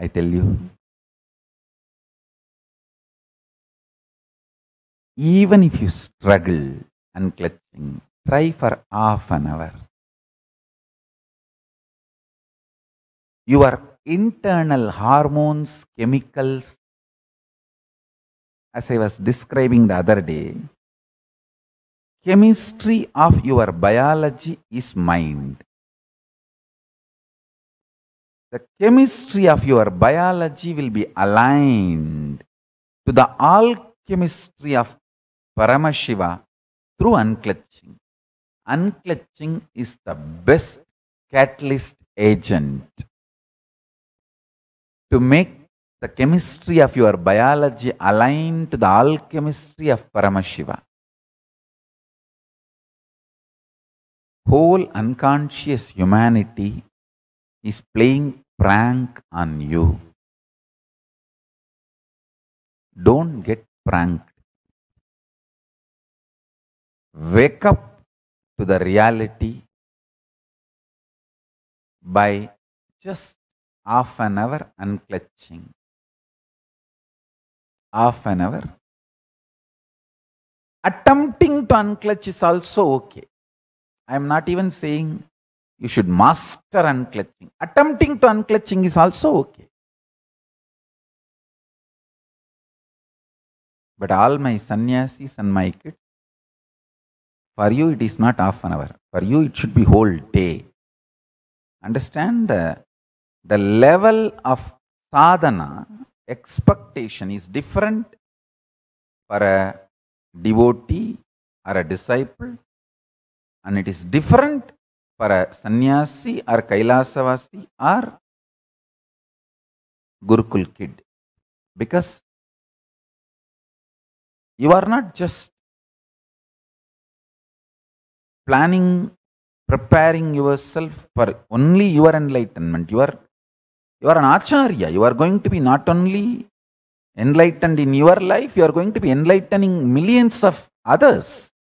tell you? Even if you struggle unclutching, try for half an hour. Your internal hormones, chemicals, as I was describing the other day, chemistry of your biology is mind. The chemistry of your biology will be aligned to the alchemistry of Paramashiva through unclutching. Unclutching is the best catalyst agent to make the chemistry of your biology align to the alchemistry of Paramashiva. Whole unconscious humanity is playing prank on you. Don't get pranked. Wake up to the reality by just half an hour unclutching. Half an hour. Attempting to unclutch is also okay. I am not even saying you should master unclutching. Attempting to unclutching is also okay. But all my sannyasis and my kids, for you it is not half an hour. For you it should be whole day. Understand the level of sadhana, expectation is different for a devotee or a disciple, and it is different for a sannyasi or Kailasavasi or Gurukul kid. Because you are not just preparing yourself for only your enlightenment. You are an acharya. You are going to be not only enlightened in your life, you are going to be enlightening millions of others.